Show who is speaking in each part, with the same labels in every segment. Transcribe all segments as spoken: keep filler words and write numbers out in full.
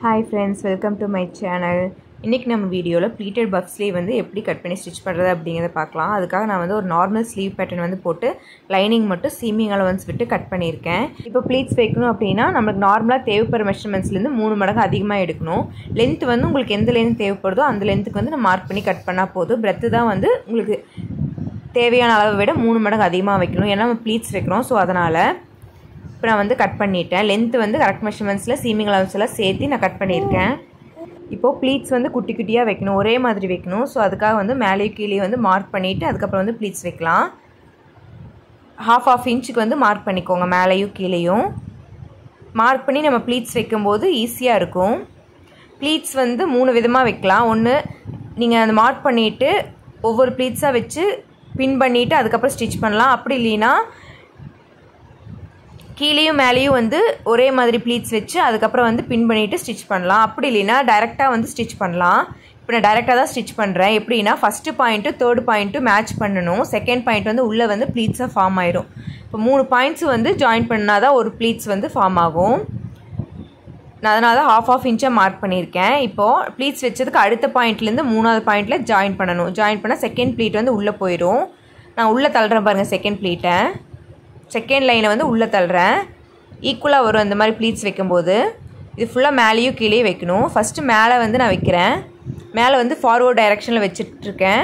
Speaker 1: Hi friends, welcome to my channel. இன்னைக்கு நம்ம வீடியோல pleated buff sleeve வந்து எப்படி கட் பண்ணி ஸ்டிட்ச் பண்றது அப்படிங்கறத பார்க்கலாம். அதுக்காக நான் வந்து ஒரு நார்மல் ஸ்லீவ் பேட்டர்ன் வந்து போட்டு லைனிங் மட்டும் சீமிங் அலவன்ஸ் விட்டு கட் பண்ணியிருக்கேன். இப்போ ப்ளீட்ஸ் வைக்கணும் அப்படினா நமக்கு நார்மலா தேவைப்படுற மெஷர்மென்ட்ஸ்ல இருந்து மூணு மடங்கு அதிகமா எடுக்கணும். லெந்த் வந்து உங்களுக்கு எந்த லெந்த் தேவைப்படுதோ அந்த லெந்த்க்கு வந்து நான் மார்க் பண்ணி கட் பண்ணா போதும். பிரெத் தான் வந்து உங்களுக்கு தேவையான அளவை விட மூணு மடங்கு அதிகமா வைக்கணும். ஏன்னா நம்ம ப்ளீட்ஸ் வைக்கிறோம். சோ அதனால இப்போ நான் வந்து கட் பண்ணிட்டேன். லெந்த் வந்து கரெக்ட் மெஷர்மென்ட்ஸ்ல சீமிங் அலவன்ஸ் எல்லாம் சேர்த்து நான் கட் பண்ணியிருக்கேன். இப்போ ப்ளீட்ஸ் வந்து குட்டி குட்டியா வைக்கணும், ஒரே மாதிரி வைக்கணும். சோ அதுக்காக வந்து மேலே கீழே வந்து மார்க் பண்ணிட்டு அதுக்கு அப்புறம் வந்து ப்ளீட்ஸ் வைக்கலாம். half half இன்ச்சுக்கு வந்து மார்க் பண்ணிக்கோங்க. மேலேயும் கீழேயும் மார்க் பண்ணி நம்ம ப்ளீட்ஸ் வைக்கும்போது ஈஸியா இருக்கும். ப்ளீட்ஸ் வந்து மூணு விதமா வைக்கலாம். ஒன்னு நீங்க அந்த மார்க் பண்ணிட்டு ஒவ்வொரு ப்ளீட்ஸா வச்சு பின் பண்ணிட்டு அதுக்கு அப்புறம் ஸ்டிட்ச் பண்ணலாம். அப்படி இல்லனா கீழேயும் மேலேயும் வந்து ஒரே மாதிரி ப்ளீட்ஸ் வச்சு அதுக்கு அப்புறம் வந்து பின் பண்ணிட்டு ஸ்டிட்ச் பண்ணலாம். அப்படி இல்லனா டைரக்ட்டா வந்து ஸ்டிட்ச் பண்ணலாம். இப்போ நான் டைரக்ட்டா தான் ஸ்டிட்ச் பண்றேன். எப்படினா first point third point match பண்ணனும். செகண்ட் பாயிண்ட் வந்து உள்ள வந்து ப்ளீட்ஸா ஃபார்ம் ஆயிடும். இப்போ மூணு பாயிண்ட்ஸ் வந்து ஜாயின் பண்ணாதான் ஒரு ப்ளீட்ஸ் வந்து ஃபார்ம் ஆகும். நான் அதனால தான் half half இன்ச்சா மார்க் பண்ணிருக்கேன். இப்போ ப்ளீட்ஸ் வெச்சதுக்கு அடுத்த பாயிண்ட்ல இருந்து மூணாவது பாயிண்ட்ல ஜாயின் பண்ணனும். ஜாயின் பண்ணா செகண்ட் ப்ளீட் வந்து உள்ள போயிடும். நான் உள்ள தள்ளுறேன் பாருங்க செகண்ட் ப்ளீட்டை. செகண்ட் லைனை வந்து உள்ள தள்ளுறேன். ஈக்குவலா வரும் அந்த மாதிரி ப்ளீட்ஸ் வைக்கும்போது. இது ஃபுல்லா மேலேயும் கீழே வைக்கணும். ஃபர்ஸ்ட் மேலே வந்து நான் வைக்கிறேன். மேலே வந்து ஃபார்வர்ட் டைரக்ஷன்ல வெச்சிட்டு இருக்கேன்.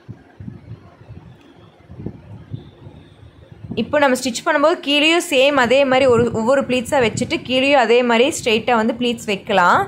Speaker 1: இப்போ நம்ம ஸ்டிட்ச் பண்ணும்போது கீழேயும் சேம் அதே மாதிரி ஒரு ஒவ்வொரு ப்ளீட்ஸா வெச்சிட்டு கீழேயும் அதே மாதிரி ஸ்ட்ரைட்டா வந்து ப்ளீட்ஸ் வைக்கலாம்.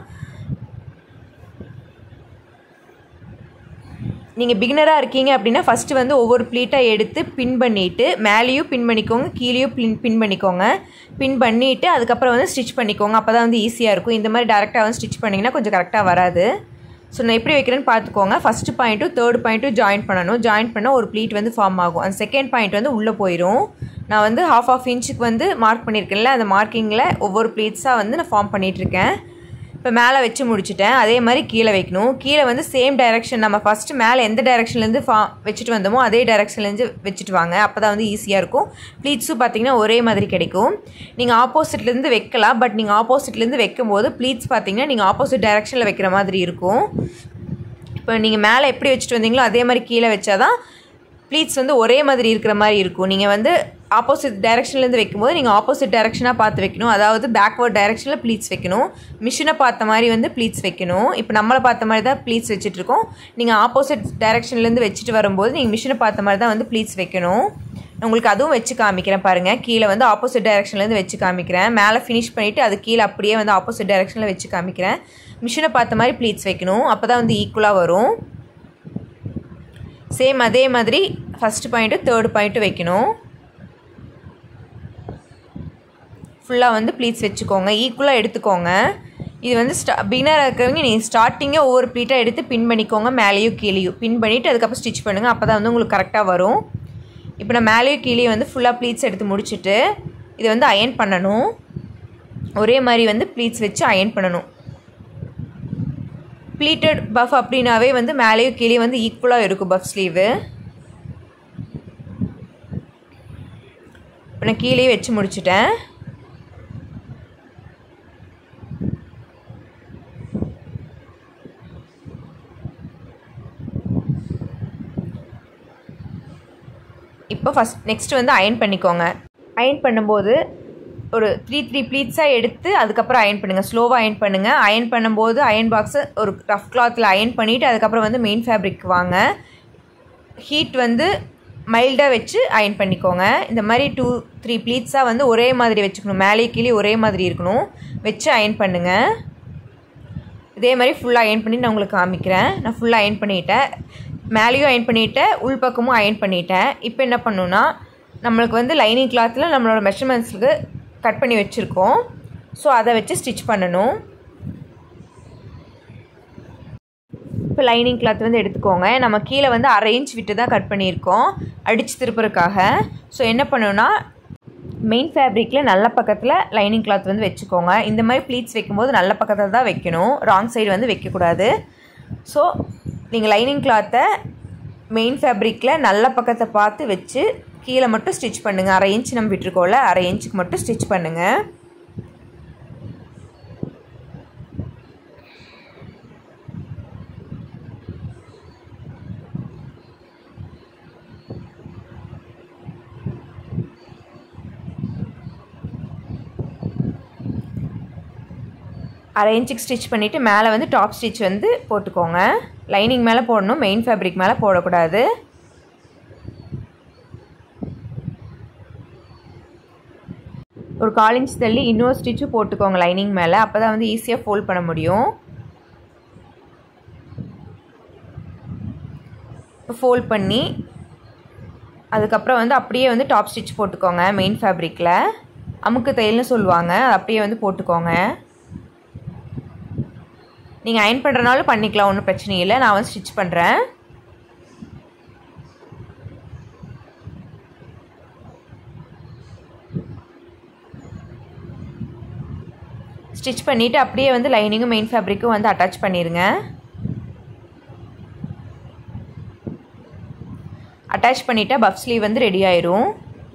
Speaker 1: நீங்க பிகினரா இருக்கீங்க அப்படினா ஃபர்ஸ்ட் வந்து ஒவ்வொரு ப்ளீட்டா எடுத்து பின் பண்ணிட்டு மேலேயும் பின் பண்ணிக்கோங்க, கீழேயும் பின் பண்ணிக்கோங்க. பின் பண்ணிட்டு அதுக்கு அப்புறம் வந்து ஸ்டிட்ச் பண்ணிக்கோங்க. அப்பதான் வந்து ஈஸியா இருக்கும். இந்த மாதிரி டைரக்ட்டா வந்து ஸ்டிட்ச் பண்ணீங்கனா கொஞ்சம் கரெக்ட்டா வராது. சோ நான் எப்படி வைக்கிறேன்னு பாத்துக்கோங்க. ஃபர்ஸ்ட் பாயிண்ட்டும் தேர்ட் பாயிண்ட்டும் ஜாயின் பண்ணனும். ஜாயின் பண்ணா ஒரு ப்ளீட் வந்து ஃபார்ம் ஆகும். அந்த செகண்ட் பாயிண்ட் வந்து உள்ள போயிடும். நான் வந்து half half இன்ச்சுக்கு வந்து மார்க் பண்ணிருக்கேன்ல, அந்த மார்க்கிங்ல ஒவ்வொரு ப்ளீட்ஸா வந்து நான் ஃபார்ம் பண்ணிட்டு இருக்கேன். இப்போ மேலே வச்சு முடிச்சிட்டேன். அதே மாதிரி கீழே வைக்கணும். கீழே வந்து சேம் டைரக்ஷன் நம்ம ஃபர்ஸ்ட் மேலே எந்த டைரக்ஷன்ல இருந்து வெச்சிட்டு வந்தோமோ அதே டைரக்ஷன்ல இருந்து வெச்சிட்டு வாங்க. அப்பதான் வந்து ஈஸியா இருக்கும். ப்ளீட்ஸும் பாத்தீங்கன்னா ஒரே மாதிரி கிடைக்கும். நீங்க ஆப்போசிட்ல இருந்து வைக்கலாம். பட் நீங்க ஆப்போசிட்ல இருந்து வைக்கும்போது ப்ளீட்ஸ் பாத்தீங்கன்னா நீங்க ஆப்போசிட் டைரக்ஷன்ல வைக்கிற மாதிரி இருக்கும். இப்போ நீங்க மேலே எப்படி வச்சிட்டு வந்தீங்களோ அதே மாதிரி கீழே வச்சாதான் ப்ளீட்ஸ் வந்து ஒரே மாதிரி இருக்கிற மாதிரி இருக்கும். நீங்க வந்து ஆப்போசிட் டைரக்ஷன்ல இருந்து வைக்கும்போது நீங்க ஆப்போசிட் டைரக்ஷனா பார்த்து வைக்கணும். அதாவது பேக்வர்ட் டைரக்ஷன்ல ப்ளீட்ஸ் வைக்கணும். மிஷினை பார்த்த மாதிரி வந்து ப்ளீட்ஸ் வைக்கணும். இப்போ நம்மள பார்த்த மாதிரி தான் ப்ளீட்ஸ் வச்சிட்டு இருக்கோம். நீங்க ஆப்போசிட் டைரக்ஷன்ல இருந்து வச்சிட்டு வரும்போது நீங்க மிஷினை பார்த்த மாதிரி தான் வந்து ப்ளீட்ஸ் வைக்கணும். நான் உங்களுக்கு அதுவும் வச்சு காமிக்கிறேன் பாருங்க. கீழே வந்து ஆப்போசிட் டைரக்ஷன்ல இருந்து வச்சு காமிக்கிறேன். மேலே ஃபினிஷ் பண்ணிட்டு அது கீழே அப்படியே வந்து ஆப்போசிட் டைரக்ஷன்ல வச்சு காமிக்கிறேன். மிஷினை பார்த்த மாதிரி ப்ளீட்ஸ் வைக்கணும். அப்பதான் வந்து ஈக்குவலா வரும். சேம் அதே மாதிரி ஃபர்ஸ்ட் பாயிண்ட் தேர்ட் பாயிண்ட் வைக்கணும். ஃபுல்லா வந்து ப்ளீட்ஸ் வெச்சுக்கோங்க. ஈக்குவலா எடுத்துக்கோங்க. இது வந்து பிகினரா இருக்கவங்க நீங்க ஸ்டார்டிங்கே ஒவ்வொரு ப்ளீட்டா எடுத்து பின் பண்ணிக்கோங்க. மேலேயும் கீழேயும் பின் பண்ணிட்டு அதுக்கு அப்புறம் ஸ்டிட்ச் பண்ணுங்க. அப்பதான் வந்து உங்களுக்கு கரெக்ட்டா வரும். இப்போ நான் மேலேயும் கீழேயும் வந்து ஃபுல்லா ப்ளீட்ஸ் எடுத்து முடிச்சிட்டு இத வந்து அயர்ன் பண்ணனும். ஒரே மாதிரி வந்து ப்ளீட்ஸ் வெச்சு அயர்ன் பண்ணனும். pleated buff அப்படினாவே வந்து மேலேயும் கீழே வந்து ஈக்குவலா இருக்கும் buff sleeve. இப்போ நான் கீழே வெச்சு முடிச்சிட்டேன். இப்போ ஃபர்ஸ்ட் நெக்ஸ்ட் வந்து அயர்ன் பண்ணிக்கோங்க. அயர்ன் பண்ணும்போது ஒரு த்ரீ த்ரீ ப்ளீட்ஸா எடுத்து அதுக்கு அப்புறம் அயர்ன் பண்ணுங்க. ஸ்லோவா அயர்ன் பண்ணுங்க. அயர்ன் பண்ணும்போது அயர்ன் பாக்ஸ் ஒரு ரஃப் கிளாத்ல அயர்ன் பண்ணிட்டு அதுக்கு அப்புறம் வந்து மெயின் ஃபேப்ரிக் வாங்க. ஹீட் வந்து மைல்டா வெச்சு அயர்ன் பண்ணிக்கோங்க. இந்த மாதிரி டூ த்ரீ ப்ளீட்ஸா வந்து ஒரே மாதிரி வெச்சுக்கணும். மேலே கீழே ஒரே மாதிரி இருக்கணும். வெச்சு அயர்ன் பண்ணுங்க. இதே மாதிரி ஃபுல்லா அயர்ன் பண்ணி நான் உங்களுக்கு காமிக்கிறேன். நான் ஃபுல்லா அயர்ன் பண்ணிட்டேன். மேலேயும் அயர்ன் பண்ணிட்டேன். உள் பக்கமும் அயர்ன் பண்ணிட்டேன். இப்போ என்ன பண்ணனும்னா நமக்கு வந்து லைனிங் கிளாத்ல நம்மளோட மெஷர்மென்ட்ஸ்க்கு கட் பண்ணி வெச்சிருக்கோம். சோ அத வெச்சு ஸ்டிட்ச் பண்ணனும். இப்போ லைனிங் கிளாத் வந்து எடுத்துக்கோங்க. நம்ம கீழ வந்து அரை இன்ச் விட்டு தான் கட் பண்ணியிருக்கோம் அடிச்சு திருப்புறதுக்காக. சோ என்ன பண்ணனும்னா மெயின் ஃபேப்ரிக்ல நல்ல பக்கத்துல லைனிங் கிளாத் வந்து வெச்சுக்கோங்க. இந்த மாதிரி ப்ளீட்ஸ் வைக்கும்போது நல்ல பக்கத்துல தான் வைக்கணும். ராங் சைடு வந்து வைக்க கூடாது. சோ நீங்க லைனிங் கிளாத்தை மெயின் ஃபேப்ரிக்ல நல்ல பக்கத்தை பார்த்து வெச்சு கீழ மட்டும் ஸ்டிட்ச் பண்ணுங்க. அரை இன்ச் நம்ம விட்டுருக்கோம்ல, அரை இன்ச்சுக்கு மட்டும் ஸ்டிட்ச் பண்ணுங்க. அரை இன்ச்சுக்கு ஸ்டிச் பண்ணிவிட்டு மேலே வந்து டாப் ஸ்டிச் வந்து போட்டுக்கோங்க. லைனிங் மேலே போடணும், மெயின் ஃபேப்ரிக் மேலே போடக்கூடாது. ஒரு கால் இன்ச் தள்ளி இன்னொரு ஸ்டிச்சும் போட்டுக்கோங்க லைனிங் மேலே. அப்போ தான் வந்து ஈஸியாக ஃபோல்ட் பண்ண முடியும். இப்போ ஃபோல்ட் பண்ணி அதுக்கப்புறம் வந்து அப்படியே வந்து டாப் ஸ்டிச் போட்டுக்கோங்க. மெயின் ஃபேப்ரிக்கில் அமுக்கு தையல்னு சொல்லுவாங்க, அது அப்படியே வந்து போட்டுக்கோங்க. நீங்கள் அயன் பண்ணுறனாலும் பண்ணிக்கலாம், ஒன்றும் பிரச்சனை இல்லை. நான் வந்து ஸ்டிச் பண்ணுறேன். ஸ்டிச் பண்ணிவிட்டு அப்படியே வந்து லைனிங்கும் மெயின் ஃபேப்ரிக்கும் வந்து அட்டாச் பண்ணிடுங்க. அட்டாச் பண்ணிவிட்டால் பஃப் ஸ்லீவ் வந்து ரெடி ஆயிரும்.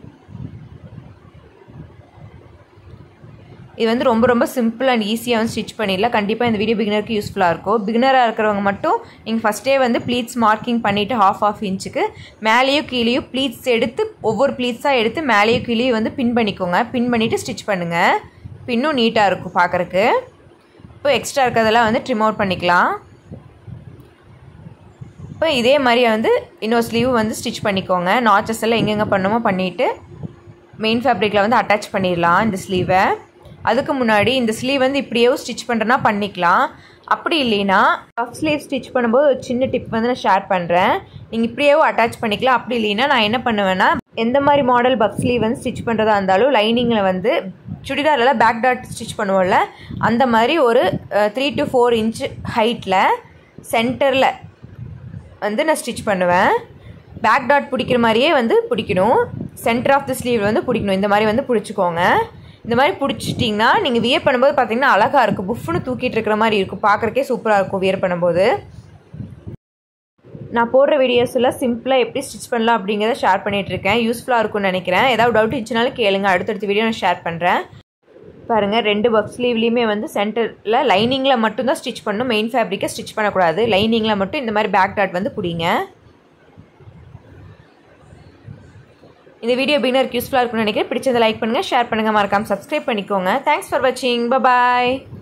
Speaker 1: இது வந்து ரொம்ப ரொம்ப சிம்பிள் அண்ட் ஈஸியாக வந்து ஸ்டிச் பண்ணிடலாம். கண்டிப்பாக இந்த வீடியோ பிகினருக்கு யூஸ்ஃபுல்லாக இருக்கும். பிகினராக இருக்கிறவங்க மட்டும் நீங்கள் ஃபஸ்ட்டே வந்து ப்ளீட்ஸ் மார்க்கிங் பண்ணிவிட்டு ஹாஃப் ஆஃப் இன்ச்சுக்கு மேலேயும் கீழேயும் ப்ளீட்ஸ் எடுத்து ஒவ்வொரு ப்ளீட்ஸாக எடுத்து மேலேயும் கீழேயும் வந்து பின் பண்ணிக்கோங்க. பின் பண்ணிவிட்டு ஸ்டிச் பண்ணுங்கள். பின்னும் நீட்டாக இருக்கும் பார்க்குறக்கு. இப்போ எக்ஸ்ட்ரா இருக்கிறதெல்லாம் வந்து ட்ரிம் அவுட் பண்ணிக்கலாம். இப்போ இதே மாதிரி வந்து இன்னொரு ஸ்லீவ் வந்து ஸ்டிச் பண்ணிக்கோங்க. நாச்சஸ் எல்லாம் எங்கெங்கே பண்ணுமோ பண்ணிவிட்டு மெயின் ஃபேப்ரிக்கில் வந்து அட்டாச் பண்ணிடலாம் இந்த ஸ்லீவை. அதுக்கு முன்னாடி இந்த ஸ்லீவ் வந்து இப்படியே ஸ்டிச் பண்ணுறேன்னா பண்ணிக்கலாம். அப்படி இல்லைன்னா பஃப் ஸ்லீவ் ஸ்டிச் பண்ணும்போது ஒரு சின்ன டிப் வந்து நான் ஷேர் பண்ணுறேன். நீங்கள் இப்படியே அட்டாச் பண்ணிக்கலாம். அப்படி இல்லைன்னா நான் என்ன பண்ணுவேன்னா, எந்த மாதிரி மாடல் பஃப் ஸ்லீவ் வந்து ஸ்டிச் பண்ணுறதா இருந்தாலும் லைனிங்கில் வந்து சுடிதாரில் பேக் டாட் ஸ்டிச் பண்ணுவோம்ல, அந்த மாதிரி ஒரு த்ரீ டு ஃபோர் இன்ச்சு ஹைட்டில் சென்டரில் வந்து நான் ஸ்டிச் பண்ணுவேன். பேக் டாட் பிடிக்கிற மாதிரியே வந்து பிடிக்கணும். சென்டர் ஆஃப் த ஸ்லீவ் வந்து பிடிக்கணும். இந்த மாதிரி வந்து பிடிச்சிக்கோங்க. இந்த மாதிரி பிடிச்சிட்டிங்கன்னா நீங்கள் வியர் பண்ணும்போது பார்த்தீங்கன்னா அழகாக இருக்கும். புஃப்னு தூக்கிட்டு இருக்கிற மாதிரி இருக்கும். பார்க்குறக்கே சூப்பராக இருக்கும் வியர் பண்ணும்போது. நான் போடுற வீடியோஸில் சிம்பிளாக எப்படி ஸ்டிச் பண்ணலாம் அப்படிங்கிறத ஷேர் பண்ணிகிட்ருக்கேன். யூஸ்ஃபுல்லாக இருக்கும்னு நினைக்கிறேன். ஏதாவது டவுட் இருந்துச்சுனாலும் கேளுங்க, அடுத்தடுத்த வீடியோ நான் ஷேர் பண்ணுறேன். பாருங்கள், ரெண்டு பஃப் ஸ்லீவ்லேயுமே வந்து சென்டரில் லைனிங்கில் மட்டும்தான் ஸ்டிச் பண்ணணும். மெயின் ஃபேப்ரிக்கை ஸ்டிச் பண்ணக்கூடாது. லைனிங்கில் மட்டும் இந்த மாதிரி பேக் டாட் வந்து பிடிங்க. இந்த வீடியோ பிகினருக்கு யூஸ்ஃபுல்லாக இருக்கும்னு நினைக்கிறேன். பிடிச்சதை லைக் பண்ணுங்கள், ஷேர் பண்ணுங்கள், மறக்காமல் சப்ஸ்கிரைப் பண்ணிக்கோங்க. தேங்க்ஸ் ஃபார் வாட்சிங். பாய்.